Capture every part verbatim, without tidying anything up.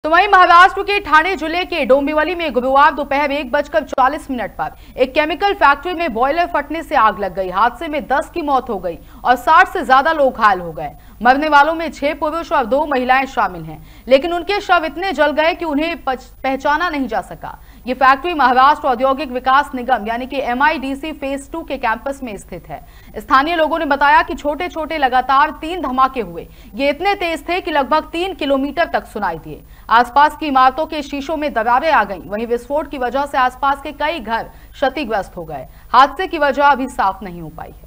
तो वहीं महाराष्ट्र के ठाणे जिले के डोंबिवली में गुरुवार दोपहर एक बजकर चालीस मिनट पर एक केमिकल फैक्ट्री में बॉयलर फटने से आग लग गई। हादसे में दस की मौत हो गई और साठ से ज्यादा लोग घायल हो गए। मरने वालों में छह पुरुष और दो महिलाएं शामिल हैं, लेकिन उनके शव इतने जल गए कि उन्हें पहचाना नहीं जा सका। ये फैक्ट्री महाराष्ट्र औद्योगिक विकास निगम यानी कि M I D C phase two के कैंपस में स्थित है। स्थानीय लोगों ने बताया कि छोटे छोटे लगातार तीन धमाके हुए। ये इतने तेज थे कि लगभग तीन किलोमीटर तक सुनाई दिए। आसपास की इमारतों के शीशों में दरारें आ गईं। वहीं विस्फोट की वजह से आसपास के कई घर क्षतिग्रस्त हो गए। हादसे की वजह अभी साफ नहीं हो पाई है।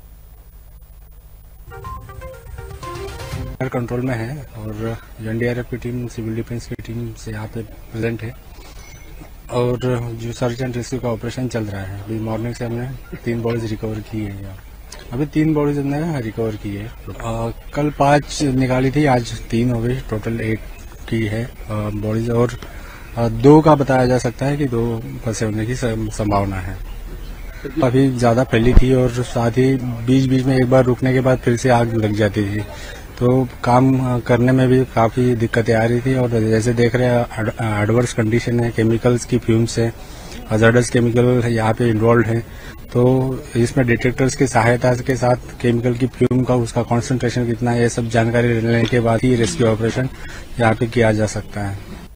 कंट्रोल में है और एन डी आर एफ की टीम, सिविल डिफेंस की टीम से यहाँ पे प्रेजेंट है और जो सर्च एंड रेस्क्यू का ऑपरेशन चल रहा है। अभी मॉर्निंग से हमने तीन बॉडीज रिकवर की है यहाँ। अभी तीन बॉडीज हमने रिकवर की है। आ, कल पांच निकाली थी, आज तीन हो गई, टोटल एक की है बॉडीज और आ, दो का बताया जा सकता है कि दो फंसे होने की संभावना है। काफी ज्यादा फैली थी और साथ ही बीच बीच में एक बार रुकने के बाद फिर से आग लग जाती थी, तो काम करने में भी काफी दिक्कतें आ रही थी। और जैसे देख रहे हैं एडवर्स कंडीशन है, केमिकल्स की फ्यूम्स है, हजार्डस केमिकल यहाँ पे इन्वॉल्व है, तो इसमें डिटेक्टर्स की सहायता के साथ केमिकल की फ्यूम का उसका कॉन्सेंट्रेशन कितना है, ये सब जानकारी लेने के बाद ही रेस्क्यू ऑपरेशन यहाँ पे किया जा सकता है।